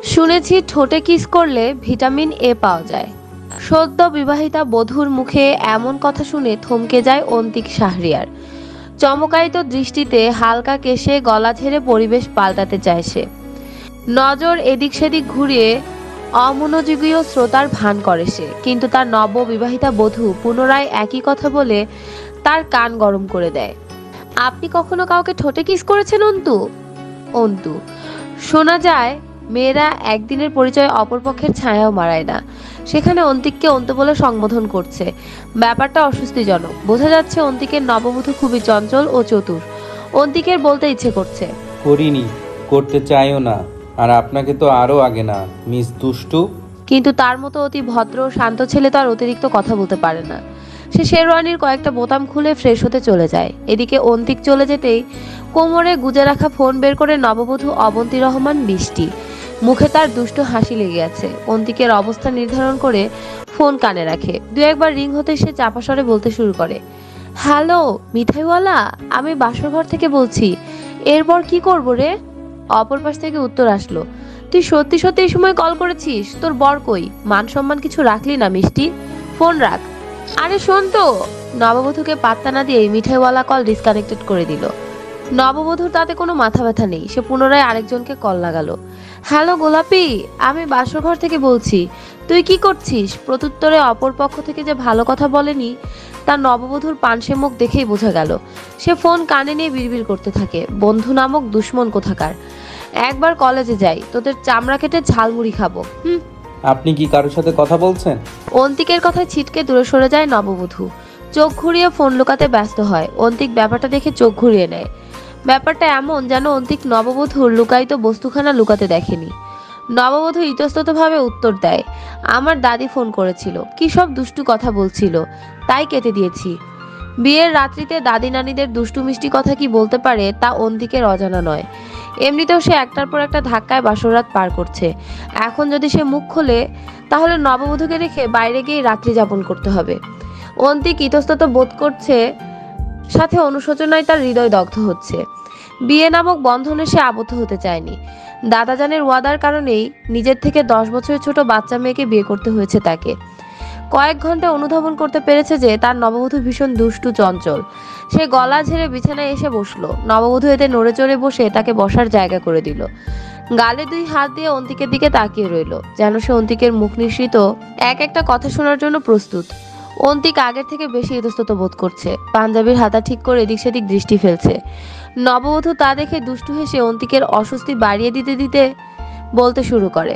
শুনেছি ঠোঁটে কিস করলে ভিটামিন এ পাওয়া যায়। সদ্য বিবাহিতা বধূর মুখে এমন কথা শুনে থমকে যায় অন্তিক শাহরিয়ার। চমকায়িত দৃষ্টিতে হালকা কেশে গলা ঝেড়ে পরিবেশ পাল্টাতে চায় সে। নজর এদিক সেদিক ঘুরিয়ে অমনোযোগীয় শ্রোতার ভান করে সে, কিন্তু তার নববিবাহিতা বধূ পুনরায় একই কথা বলে তার কান গরম করে দেয়। আপনি কখনো কাউকে ঠোঁটে কিস করেছেন অন্তু? অন্তু শোনা যায় মেয়েরা একদিনের পরিচয় অপরপক্ষের ছায়াও মারায় না, সেখানে অন্তিককে অন্তু বলে সম্বোধন করছে। ব্যাপারটা অস্বস্তিজনক। বোঝা যাচ্ছে অন্তিকের নববধূ খুবই চঞ্চল ও চতুর। অন্তিকের বলতে ইচ্ছে করছে, করিনি, করতে চাইও না। আর আপনাকে তো আরো আগে না, মিস দুষ্টু। কিন্তু তার মতো অতি ভদ্র ও শান্ত ছেলে তো আর অতিরিক্ত কথা বলতে পারে না। সে শেরওয়ানির কয়েকটা বোতাম খুলে ফ্রেশ হতে চলে যায়। এদিকে অন্তিক চলে যেতেই কোমরে গুজে রাখা ফোন বের করে নববধূ অবন্তী রহমান বৃষ্টি। মুখে তার দুষ্টু হাসি লেগে আছে। অন্তিকের অবস্থা নির্ধারণ করে ফোন কানে রাখে। দু একবার রিং হতে সে চাপা স্বরে বলতে শুরু করে, হ্যালো মিঠাইওয়ালা, আমি বাসরঘর থেকে বলছি। এরপর কি করবো রে? অপর পাশ থেকে উত্তর আসলো, তুই সত্যি সত্যি এই সময় কল করেছিস? তোর বর কই? মান সম্মান কিছু রাখলি না মিষ্টি? ফোন রাখ। আরে শোন তো। নববধূকে পাত্তা না দিয়ে মিঠাইওয়ালা কল ডিসকানেক্টেড করে দিল। নববধূর তাতে কোনো মাথা ব্যথা নেই। সে পুনরায় আরেকজনকে কল লাগালো। হ্যালো গোলাপি, আমি বাসরঘর থেকে বলছি। তুই কি করছিস? প্রত্যুত্তরে অপর পক্ষ থেকে যে ভালো কথা বলেনি তার নববধূর পানসে মুখ দেখেই বোঝা গেল। সে ফোন কানে নিয়ে বিড়বিড় করতে থাকে, বন্ধু নামক দুশ্মন কোথাকার। একবার কলেজে যাই, তোদের চামড়া কেটে ঝালমুড়ি খাবো। আপনি কি কারোর সাথে কথা বলছেন? অন্তিকের কথায় ছিটকে দূরে সরে যায় নববধূ। চোখ ঘুরিয়ে ফোন লুকাতে ব্যস্ত হয়। অন্তিক ব্যাপারটা দেখে চোখ ঘুরিয়ে নেয়। ব্যাপারটা এমন যেন অন্তিক নববধূর লুকায়িত বস্তুখানা লুকাতে দেখেনি। নববধূ ইতস্ততভাবে উত্তর দেয়, আমার দাদি ফোন করেছিল, কি সব দুষ্টু কথা বলছিল, তাই কেটে দিয়েছি। বিয়ের রাত্রিতে দাদি নানিদের দুষ্টু মিষ্টি কথা কি বলতে পারে তা অন্তিকের অজানা নয়। এমনিতেও সে একটার পর একটা ধাক্কায় বাসররাত পার করছে। এখন যদি সে মুখ খোলে তাহলে নববধূকে রেখে বাইরে গিয়ে রাত্রি যাপন করতে হবে। অন্তিক ইতস্তত বোধ করছে, সাথে অনুশোচনায় তার হৃদয় দগ্ধ হচ্ছে। বিয়ে নামক বন্ধনে সে আবদ্ধ হতে চায়নি। দাদাজানের ওয়াদার কারণেই নিজের থেকে 10 বছরের ছোট বাচ্চা মেয়েকে বিয়ে করতে হয়েছে তাকে। কয়েক ঘন্টা অনুধাবন করতে পেরেছে যে তার নববধূ ভীষণ দুষ্টু চঞ্চল। সে গলা ঝেড়ে বিছানায় এসে বসলো। নববধূ এতে নড়ে চড়ে বসে তাকে বসার জায়গা করে দিল। গালে 2 হাত দিয়ে অন্তিকের দিকে তাকিয়ে রইল, যেন সে অন্তিকের মুখ নিঃসৃত এক একটা কথা শোনার জন্য প্রস্তুত। অন্তিক আগের থেকে বেশি ইতস্তত বোধ করছে। পাঞ্জাবির হাতা ঠিক করে এদিক সেদিক দৃষ্টি ফেলছে। নববধূ তা দেখে দুষ্টু হেসে অন্তিকের অস্বস্তি বাড়িয়ে দিতে দিতে বলতে শুরু করে,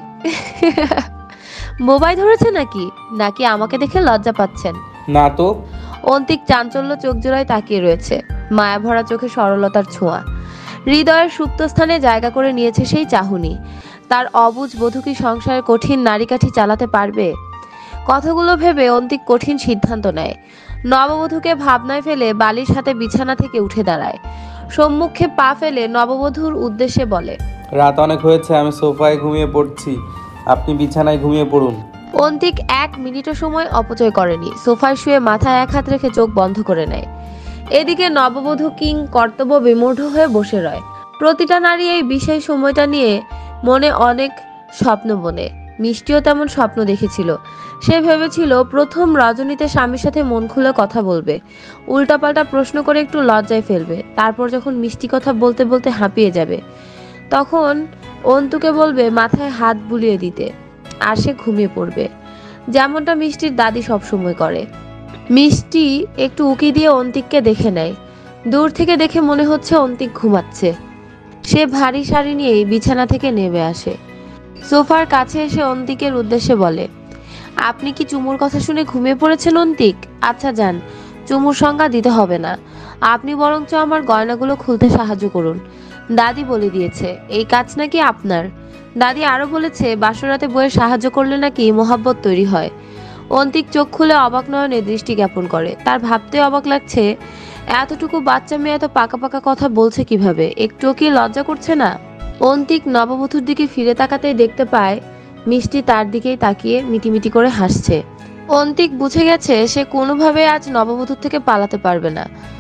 বোবাই ধরেছে নাকি? নাকি আমাকে দেখে লজ্জা পাচ্ছেন? না তো। অন্তিক চাঞ্চল্য চোখ জোড়ায় তাকিয়ে রয়েছে। মায়া ভরা চোখে সরলতার ছোঁয়া। হৃদয়ের সুপ্ত স্থানে জায়গা করে নিয়েছে সেই চাহনি। তার অবুঝ বধূ কি সংসারের কঠিন নারীকাঠি চালাতে পারবে? কথাগুলো ভেবে অন্তিক কঠিন সিদ্ধান্ত নেয়। নববধূকে ভাবনায় ফেলে বালির সাথে বিছানা থেকে উঠে দাঁড়ায়। সম্মুখে পা ফেলে নববধূর উদ্দেশ্যে বলে, রাত অনেক হয়েছে, আমি সোফায় ঘুমিয়ে পড়ছি, আপনি বিছানায় ঘুমিয়ে পড়ুন। অন্তিক 1 মিনিটও সময় অপচয় করেনি। সোফায় শুয়ে মাথায় 1 হাত রেখে চোখ বন্ধ করে নেয়। এদিকে নববধূ কিং কর্তব্য বিমূঢ় হয়ে বসে রয়। প্রতিটা নারী এই বিশেষ সময়টা নিয়ে মনে অনেক স্বপ্ন বনে। মিষ্টিও তেমন স্বপ্ন দেখেছিল। সে ভেবেছিল প্রথম রজনীতে স্বামীর সাথে মন খুলে কথা বলবে, উল্টাপাল্টা প্রশ্ন করে একটু লজ্জায় ফেলবে, তারপর যখন মিষ্টি কথা বলতে বলতে হাঁপিয়ে যাবে তখন অন্তুকে বলবে মাথায় হাত বুলিয়ে দিতে, আর সে ঘুমিয়ে পড়বে, যেমনটা মিষ্টির দাদি সবসময় করে। মিষ্টি একটু উকি দিয়ে অন্তিককে দেখে নেয়। দূর থেকে দেখে মনে হচ্ছে অন্তিক ঘুমাচ্ছে। সে ভারী শাড়ি নিয়েই বিছানা থেকে নেমে আসে। সোফার কাছে এসে অন্তিকের উদ্দেশ্যে বলে, আপনি কি চুমুর কথা শুনে ঘুমিয়ে পড়েছেন অন্তিক? আচ্ছা যান, চুমুর সংজ্ঞা দিতে হবে না, আপনি বরঞ্চ আমার গয়নাগুলো খুলতে সাহায্য করুন। দাদি বলে দিয়েছে এই কাজ নাকি আপনার। দাদি আরো বলেছে বাসরাতে বইয়ের সাহায্য করলে নাকি মোহাব্বত তৈরি হয়। অন্তিক চোখ খুলে অবাক নয়নে দৃষ্টি জ্ঞাপন করে। তার ভাবতে অবাক লাগছে, এতটুকু বাচ্চা মেয়ে এত পাকা পাকা কথা বলছে কিভাবে? একটুও কি লজ্জা করছে না? অন্তিক নববধূর দিকে ফিরে তাকাতেই দেখতে পায় মিষ্টি তার দিকেই তাকিয়ে মিটিমিটি করে হাসছে। অন্তিক বুঝে গেছে সে কোনোভাবে আজ নববধূর থেকে পালাতে পারবে না।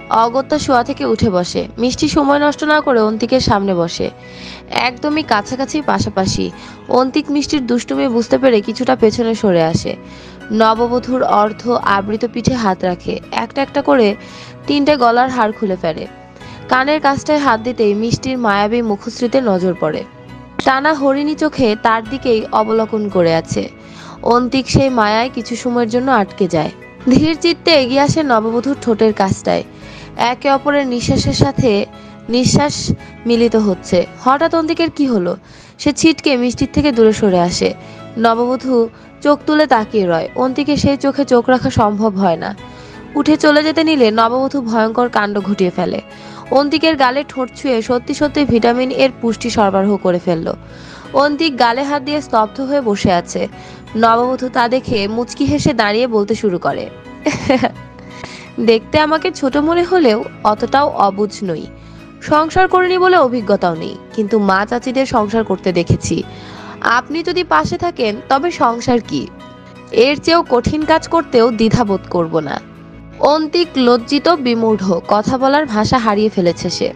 অগত্যা শোয়া থেকে উঠে বসে। মিষ্টি সময় নষ্ট না করে অন্তিকের সামনে বসে, একদমই কাছাকাছি পাশাপাশি। অন্তিক মিষ্টির দুষ্টুমি বুঝতে পেরে কিছুটা পেছনে সরে আসে। নববধূর অর্ধ আবৃত পিঠে হাত রাখে, একটা একটা করে 3টে গলার হার খুলে ফেলে। কানের কাছটায় হাত দিতেই মিষ্টির মায়াবী মুখশ্রীতে নজর পড়ে। টানা হরিণী চোখে তার দিকেই অবলোকন করে আছে। অন্তিক সেই মায়ায় কিছু সময়ের জন্য আটকে যায়। ধীর চিত্তে এগিয়ে আসে নববধূর ঠোঁটের কাছটায়। একে অপরের নিঃশ্বাসের সাথে নিঃশ্বাস মিলিত হচ্ছে। হঠাৎ অন্তিকের কি হলো? সে ছিটকে মিষ্টির থেকে দূরে সরে আসে। নববধূ চোখ তুলে তাকিয়ে রয়। অন্তিকে সেই চোখে চোখ রাখা সম্ভব হয় না। উঠে চলে যেতে নিলে নববধূ ভয়ঙ্কর কাণ্ড ঘটিয়ে ফেলে। অন্তিকের গালে ঠোঁট ছুঁয়ে সত্যি সত্যি ভিটামিন এর পুষ্টি সরবরাহ করে ফেলল। অন্তিক গালে হাত দিয়ে স্তব্ধ হয়ে বসে আছে। নববধূ তা দেখে মুচকি হেসে দাঁড়িয়ে বলতে শুরু করে, দেখতে আমাকে ছোট মনে হলেও অতটাও অবুঝ নই। সংসার করিনি বলে অভিজ্ঞতাও নেই, কিন্তু মা চাচিদের সংসার করতে দেখেছি। আপনি যদি পাশে থাকেন তবে সংসার কি, এর চেয়েও কঠিন কাজ করতেও দ্বিধাবোধ করব না। অন্তিক লজ্জিত বিমূঢ়, কথা বলার ভাষা হারিয়ে ফেলেছে সে।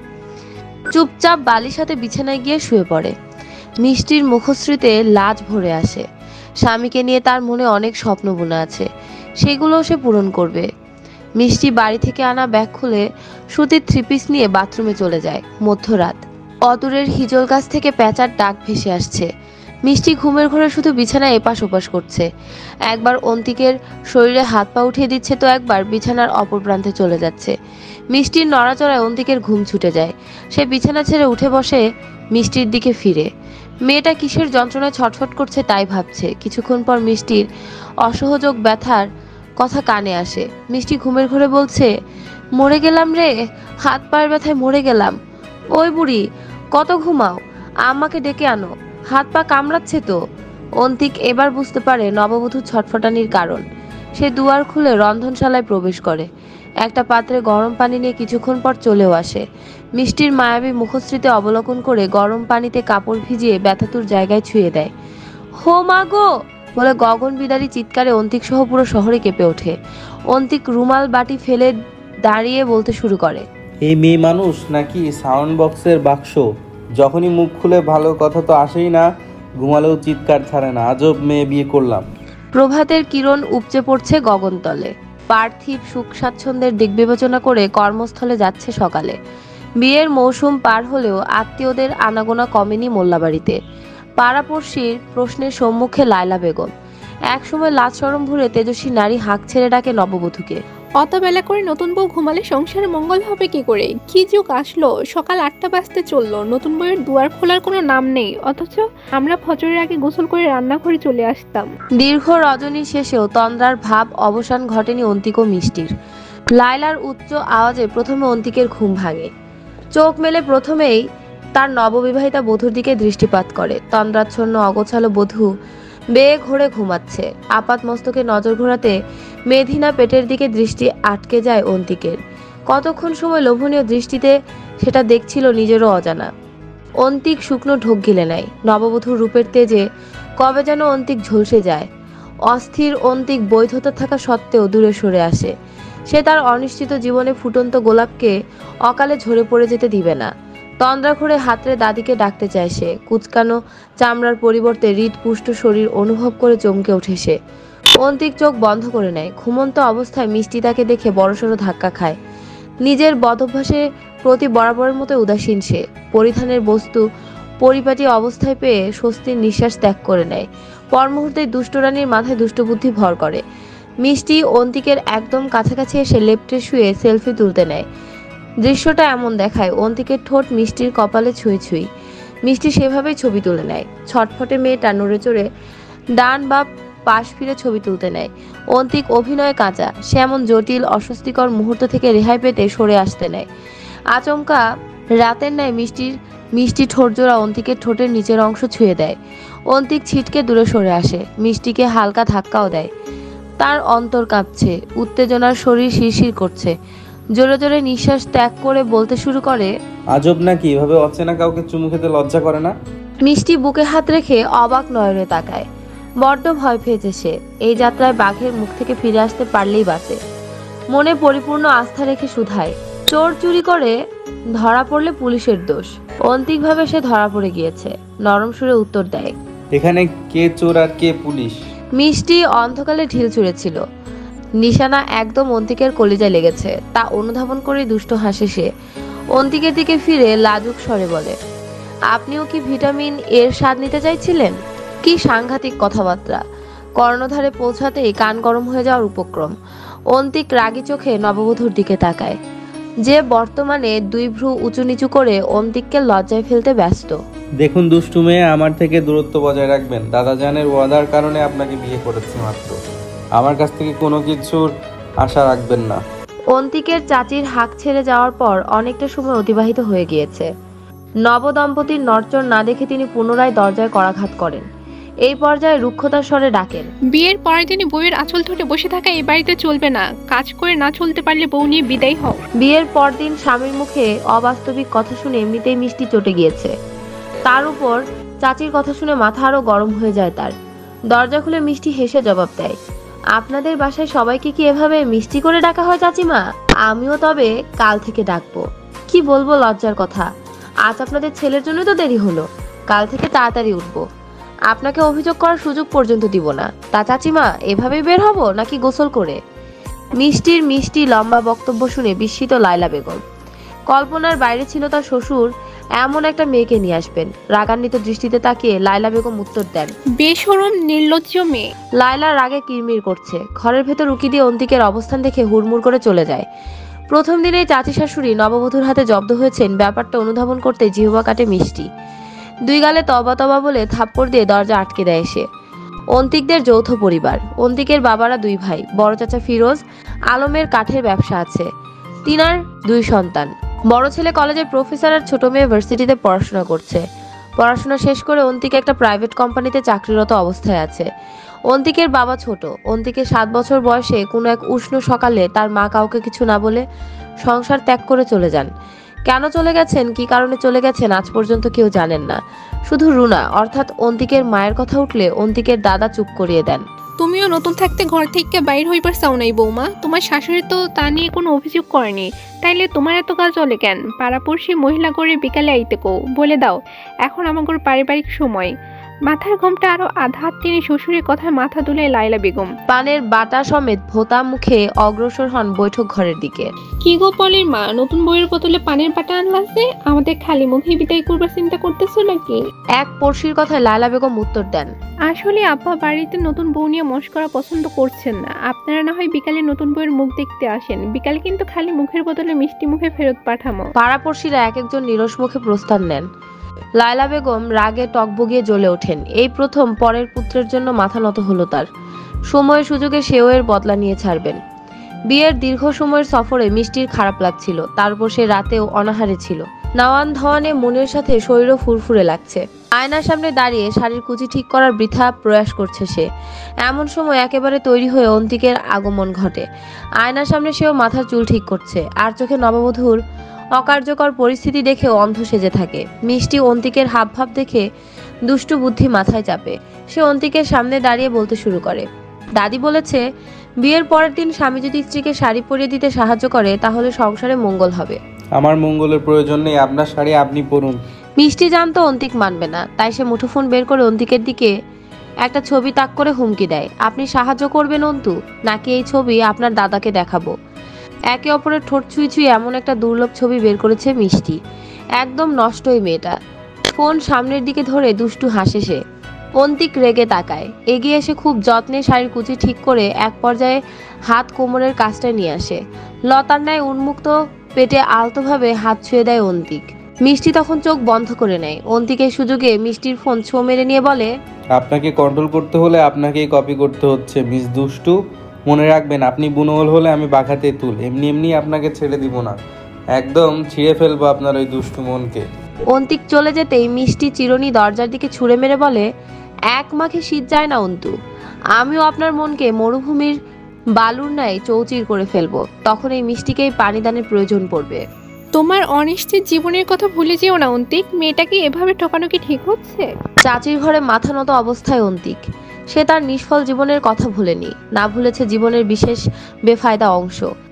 চুপচাপ বালির সাথে বিছানায় গিয়ে শুয়ে পড়ে। মিষ্টির মুখশ্রীতে লাজ ভরে আসে। স্বামীকে নিয়ে তার মনে অনেক স্বপ্ন বুনে আছে, সেগুলোও সে পূরণ করবে। মিষ্টি বাড়ি থেকে আনা ব্যাগ খুলে সুতির 3 পিস নিয়ে বাথরুমে চলে যায়। মধ্যরাত, অদূরের হিজল গাছ থেকে প্যাঁচার ডাক ভেসে আসছে। মিষ্টি ঘুমের ঘরে শুধু বিছানায় এপাশ ওপাশ করছে। একবার অন্তিকের শরীরে হাত পা উঠিয়ে দিচ্ছে, তো একবার বিছানার অপর প্রান্তে চলে যাচ্ছে। মিষ্টির নড়াচড়ায় অন্তিকের ঘুম ছুটে যায়। সে বিছানা ছেড়ে উঠে বসে, মিষ্টির দিকে ফিরে। মেয়েটা কিসের যন্ত্রণায় ছটফট করছে তাই ভাবছে। কিছুক্ষণ পর মিষ্টির অসহযোগ ব্যথার কথা কানে আসে। মিষ্টি ঘুমের ঘরে বলছে, মরে গেলাম রে, হাত পায়ের ব্যথায় মরে গেলাম। ওই বুড়ি, কত ঘুমাও, আমাকে ডেকে আনো, হাত পা কামড়াচ্ছে তো। অন্তিক এবার বুঝতে পারে নববধূর ছটফটানির কারণ। সে দুয়ার খুলে রন্ধনশালায় প্রবেশ করে। একটা পাত্রে গরম পানি নিয়ে কিছুক্ষণ পর চলেও আসে। মিষ্টির মায়াবী মুখশ্রীতে অবলোকন করে গরম পানিতে কাপড় ভিজিয়ে ব্যথাতুর জায়গায় ছুঁয়ে দেয়। হো মা গো বলে গগন বিদারী চিৎকারে অন্তিক সহ পুরো শহরে কেঁপে ওঠে। অন্তিক রুমাল বাটি ফেলে দাঁড়িয়ে বলতে শুরু করে, এই মেয়ে মানুষ নাকি সাউন্ড বক্সের বাক্স? যখনই মুখ খুলে ভালো কথা তো আসেই না, ঘুমালেও চিৎকার ছাড়ে না। আজব মেয়ে বিয়ে করলাম। প্রভাতের কিরণ উপচে পড়ছে গগনতলে। পার্থিব সুখ স্বাচ্ছন্দ্যের দিক বিবেচনা করে কর্মস্থলে যাচ্ছে সকালে। বিয়ের মৌসুম পার হলেও আত্মীয়দের আনাগোনা কমেনি মোল্লাবাড়িতে। পাড়াপড়শির প্রশ্নের সম্মুখে লায়লা বেগম। একসময় লাজ শরম ভরে তেজস্বী নারী হাঁক ছেড়ে ডাকে নববধূকে। অত বেলা করে নতুন বউ ঘুমালে সংসারে মঙ্গল হবে কি করে? কি যুগ আসলো, সকাল 8টা বাজতে চললো, নতুন বউয়ের দুয়ার খোলার কোনো নাম নেই। অথচ আমরা ফজরের আগে গোসল করে রান্নাঘরে চলে আসতাম। দীর্ঘ রজনী শেষেও তন্দ্রার ভাব অবসান ঘটেনি অন্তিক ও মিষ্টির। লায়লার উচ্চ আওয়াজে প্রথমে অন্তিকের ঘুম ভাঙে। চোখ মেলে প্রথমেই তার নববিবাহিতা বধূর দিকে দৃষ্টিপাত করে। তন্দ্রাচ্ছন্ন অগোছালো বধূ বেয়ে ঘোরে ঘুমাচ্ছে। আপাত মস্তকে নজর ঘোরাতে মেধিনা পেটের দিকে দৃষ্টি আটকে যায় অন্তিকের। কতক্ষণ সময় লোভনীয় দৃষ্টিতে সেটা দেখছিল নিজেরও অজানা। অন্তিক শুকনো ঢোক গিলে নেয়। নববধূর রূপের তেজে কবে যেন অন্তিক ঝলসে যায়। অস্থির অন্তিক বৈধতা থাকা সত্ত্বেও দূরে সরে আসে। সে তার অনিশ্চিত জীবনে ফুটন্ত গোলাপকে অকালে ঝরে পড়ে যেতে দিবে না। তন্দ্রা ঘুরে হাতরে দাদিকে ডাকতে চায় সে। কুচকানো চামড়ার পরিবর্তে হৃদপুষ্ট শরীর অনুভব করে চমকে ওঠে সে। অন্তিক চোখ বন্ধ করে নেয়। ঘুমন্ত অবস্থায় মিষ্টি তাকে দেখে বড়সড় ধাক্কা খায়। নিজের বদভ্যাসের প্রতি বরাবরের মতো উদাসীন সে। পরিধানের বস্তু পরিপাটি অবস্থায় পেয়ে স্বস্তির নিঃশ্বাস ত্যাগ করে নেয়। পর মুহূর্তে দুষ্টরানীর মাথায় দুষ্টবুদ্ধি ভর করে। মিষ্টি অন্তিকের একদম কাছাকাছি এসে লেপ্টে শুয়ে সেলফি তুলতে নেয়। দৃশ্যটা এমন দেখায় অন্তিকের ঠোঁট মিষ্টির কপালে ছুঁই ছুঁই। মিষ্টি সেভাবেই ছবি তুলে নেয়। ছটফটে মেয়েটা নড়ে চড়ে ডান বা পাশ ফিরে ছবি তুলতে নেয়। অন্তিক অভিনয় কাঁচা। সে এমন জটিল অস্বস্তিকর মুহূর্ত থেকে রেহাই পেতে সরে আসতে নেয়। আচমকা রাতের ন্যায় মিষ্টি ঠোঁট জোড়া অন্তিকের ঠোঁটের নিচের অংশ ছুঁয়ে দেয়। অন্তিক ছিটকে দূরে সরে আসে। মিষ্টিকে হালকা ধাক্কাও দেয়। তার অন্তর কাঁপছে, উত্তেজনার শরীর শিরশির করছে। জোরে জোরে নিঃশ্বাস ত্যাগ করে বলতে শুরু করে, আজব নাকি এভাবে অচেনা কাউকে চুমু খেতে লজ্জা করে না? মিষ্টি বুকে হাত রেখে অবাক নয়নে তাকায়। বড্ড ভয় পেয়েছে সে। এই যাত্রায় বাঘের মুখ থেকে ফিরে আসতে পারলেই বাঁচে। মনে পরিপূর্ণ আস্থা রেখে শুধায়, চোর চুরি করে ধরা পড়লে পুলিশের দোষ। অন্তিকভাবে সে ধরা পড়ে গিয়েছে। নরম সুরে উত্তর দেয়। এখানে কে চোর আর কে পুলিশ? মিষ্টি অন্ধকালে ঢিল ছুঁড়েছিল। নিশানা একদম অন্তিকের কলিজায় লেগেছে। তা অনুধাবন করে দুষ্ট হাসে সে। অন্তিকের দিকে ফিরে লাজুক স্বরে বলে, আপনিও কি ভিটামিন এর স্বাদ নিতে চাইছিলেন? কি সাংঘাতিক কথাবার্তা! কর্ণধারে পৌঁছাতেই কান গরম হয়ে যাওয়ার উপক্রম। অন্তিক রাগী চোখে নববধূর দিকে তাকায়, যে বর্তমানে দুই ভ্রু উঁচু নিচু করে অন্তিককে লজ্জায় ফেলতে ব্যস্ত। দেখুন দুষ্টু মেয়ে, আমার থেকে দূরত্ব বজায় রাখবেন। দাদাজানের ওয়াদার কারণে আপনাকে বিয়ে করেছি মাত্র। আমার কাছ থেকে কোনো কিছুর আশা রাখবেন না। অন্তিকের চাচির হাঁক ছেড়ে যাওয়ার পর অনেকটা সময় অতিবাহিত হয়ে গিয়েছে। নবদম্পতির নড়চড় না দেখে তিনি পুনরায় দরজায় করাঘাত করেন। এই পর্যায়ে রুক্ষতার স্বরে ডাকেন, বিয়ের পরের দিনই বউয়ের আঁচল ধরে বসে থাকা এই বাড়িতে চলবে না। কাজ করে না চলতে পারলে বউ নিয়ে বিদায় হও। বিয়ের পরদিন স্বামীর মুখে অবাস্তবিক কথা শুনে এমনিতেই মিষ্টি চটে গিয়েছে। তার উপর চাচির কথা শুনে মাথা আরো গরম হয়ে যায় তার। দরজা খুলে মিষ্টি হেসে জবাব দেয়, আপনাদের বাসায় সবাইকে কি এভাবে মিষ্টি করে ডাকা হয় চাচিমা? আমিও তবে কাল থেকে ডাকবো। কি বলবো লজ্জার কথা। আজ আপনাদের ছেলের জন্য তো দেরি হলো, কাল থেকে তাড়াতাড়ি উঠবো। আপনাকে অভিযোগ করার সুযোগ পর্যন্ত দিব না। তা চাচিমা, এভাবেই বের হব নাকি গোসল করে? মিষ্টির মিষ্টি লম্বা বক্তব্য শুনে বিস্মিত লায়লা বেগম। কল্পনার বাইরে ছিল তার শ্বশুর এমন একটা মেয়েকে নিয়ে আসবেন। রাগান্বিত দৃষ্টিতে তাকিয়ে লায়লা বেগম উত্তর দেন, বেশরম নির্লজ্জ মেয়ে। লায়লা রাগে কিরমির করছে। ঘরের ভেতর উকি দিয়ে অন্তিকের অবস্থান দেখে হুড়মুড় করে চলে যায়। প্রথম দিনেই চাচি শাশুড়ি নববধূর হাতে জব্দ হয়েছেন, ব্যাপারটা অনুধাবন করতে জিহ্বা কাটে মিষ্টি। দুই গালে তবা তবা বলে থাপ্পড় দিয়ে দরজা আটকে দেয় সে। অন্তিকদের যৌথ পরিবার। অন্তিকের বাবারা দুই ভাই। বড় চাচা ফিরোজ আলমের কাঠের ব্যবসা আছে। তিনার দুই সন্তান। বড় ছেলে কলেজের প্রফেসর আর ছোট মেয়ে ভার্সিটিতে পড়াশোনা করছে। পড়াশোনা শেষ করে অন্তিক একটা প্রাইভেট কোম্পানিতে চাকরিরত অবস্থায় আছে। অন্তিকের বাবা ছোট। অন্তিকের 7 বছর বয়সে কোনো এক উষ্ণ সকালে তার মা কাউকে কিছু না বলে সংসার ত্যাগ করে চলে যান। কেন চলে গেছেন, কি কারণে চলে গেছেন আজ পর্যন্ত কেউ জানেন না। শুধু রুনা অর্থাৎ অন্তিকের মায়ের কথা উঠলে অন্তিকের দাদা চুপ করিয়ে দেন। তুমিও নতুন থাকতে ঘর থেকে বাইর হইবার চাও নাই বৌমা। তোমার শাশুড়ি তো তা নিয়ে কোনো অভিযোগ করেনি, তাইলে তোমার এত কাজ চলে কেন? পাড়াপড়শি মহিলা করে বিকালে আইতে কও, বলে দাও এখন আমাদের পারিবারিক সময়। মাথার ঘোমটা আরো আধা হাত টেনে শ্বশুরের কথায় মাথা তুলে লায়লা বেগম পানের বাটা সমেত ভোতা মুখে অগ্রসর হন বৈঠক ঘরের দিকে। কি গো পলির মা, নতুন বইয়ের বোতলে পানের বাটা আনলা যে? আমাদের খালি মুখে বিদায় করবার চিন্তা করতেছো নাকি? এক পড়শির কথায় লায়লা বেগম উত্তর দেন, আসলে আব্বা বাড়িতে নতুন বউ নিয়ে মশকরা পছন্দ করছেন না। আপনারা না হয় বিকালে নতুন বউয়ের মুখ দেখতে আসেন, বিকালে কিন্তু খালি মুখের বদলে মিষ্টি মুখে ফেরত পাঠামো। পাড়াপড়শিরা এক একজন নিরস মুখে প্রস্থান নেন। লায়লা বেগম রাগে টকবগিয়ে জ্বলে ওঠেন। এই প্রথম পরের পুত্রের জন্য মাথা নত হলো তার। সময় সুযোগে সেও এর বদলা নিয়ে ছাড়বেন। বিয়ের দীর্ঘ সময়ের সফরে মিষ্টির খারাপ লাগছিল, তার উপর সে রাতেও অনাহারে ছিল। নাওয়ান ধাওয়ানে মনের সাথে শরীরও ফুরফুরে লাগছে। আয়নার সামনে দাঁড়িয়ে শাড়ির কুচি ঠিক করার বৃথা প্রয়াস করছে সে। এমন সময় একেবারে তৈরি হয়ে অন্তিকের আগমন ঘটে। আয়নার সামনে সেও মাথার চুল ঠিক করছে, আর চোখে নববধূর অকার্যকর পরিস্থিতি দেখেও অন্ধ সেজে থাকে। মিষ্টি অন্তিকের হাবভাব দেখে দুষ্টু বুদ্ধি মাথায় চাপে। সে অন্তিকের সামনে দাঁড়িয়ে বলতে শুরু করে, দাদি বলেছে বিয়ের পরের দিন স্বামী যদি স্ত্রীকে শাড়ি পরিয়ে দিতে সাহায্য করে তাহলে সংসারে মঙ্গল হবে। আমার মঙ্গলের প্রয়োজন নেই, আপনার শাড়ি আপনি পরুন। মিষ্টি জানতো অন্তিক মানবে না, তাই সে মুঠোফোন বের করে অন্তিকের দিকে একটা ছবি তাক করে হুমকি দেয়, আপনি সাহায্য করবেন অন্তু, নাকি এই ছবি আপনার দাদাকে দেখাবো? একে অপরের ঠোঁট ছুঁই ছুঁই এমন একটা দুর্লভ ছবি বের করেছে মিষ্টি। একদম নষ্টই মেয়েটা। ফোন সামনের দিকে ধরে দুষ্টু হাসে সে। অন্তিক রেগে তাকায়। এগিয়ে এসে খুব যত্নে শাড়ির কুচি ঠিক করে এক পর্যায়ে হাত কোমরের কাছটা নিয়ে আসে। লতার ন্যায় উন্মুক্ত পেটে আলতোভাবে হাত ছুঁয়ে দেয় অন্তিক। মিষ্টি তখন চোখ বন্ধ করে নেয়। অন্তিকের সুযোগে মিষ্টির ফোন ছো মেরে নিয়ে বলে, আপনাকে কন্ট্রোল করতে হলে আপনাকেই কপি করতে হচ্ছে মিস দুষ্টু। মনে রাখবেন, আপনি বুনোল হলে আমি বাঘাতে তুল। এমনি এমনি আপনাকে ছেড়ে দিব না, একদম ছিঁড়ে ফেলবো আপনার ওই দুষ্টু মনকে। অন্তিক চলে যেতেই মিষ্টি চিরুনি দরজার দিকে ছুঁড়ে মেরে বলে, এক মাখে শীত যায় না অন্তু, আমিও আপনার মনকে মরুভূমির বালুর ন্যায় চৌচির করে ফেলবো। তখন এই মিষ্টিকেই পানিদানের প্রয়োজন পড়বে। তোমার অনিশ্চিত জীবনের কথা ভুলে যেও না অন্তিক। মেয়েটাকে এভাবে ঠকানো কি ঠিক হচ্ছে? চাচির ঘরে মাথা নত অবস্থায় অন্তিক। সে তার নিষ্ফল জীবনের কথা ভুলেনি, না ভুলেছে জীবনের বিশেষ বেফায়দা অংশ।